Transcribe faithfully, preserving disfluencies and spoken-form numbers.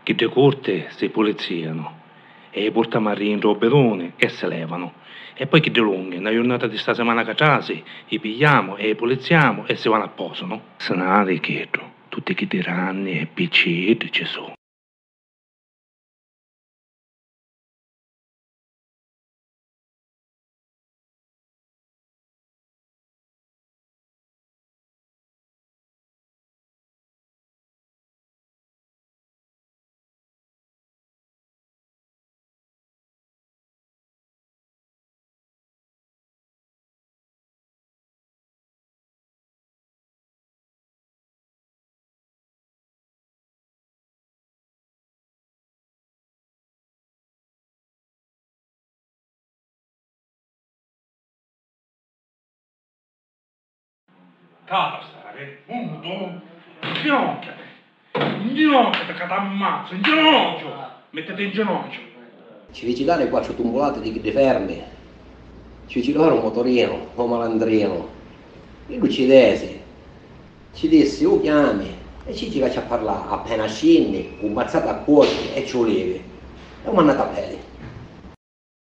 Chi te corte si poliziano e portano a in roberone e se levano. E poi chi te lunghe, una giornata di sta settimana a casa, li pigliamo e poliziamo e si vanno a posto, no? Se ne ha di chiedo, tutti chi tiranni e piccini ci sono. Capa stare, muto, ginocchiate, ginocchiate che ti ammazzo, in ginocchio, mettete in ginocchio. Ci vigilare quattro tumbolate di, di fermi, ci vigilare un motorino, un malandrino, e lui ci dese, ci disse, o chiami, e ci ci faccia parlare, appena scendi, un mazzato a cuore e ci volevi, e un mandato a pelle.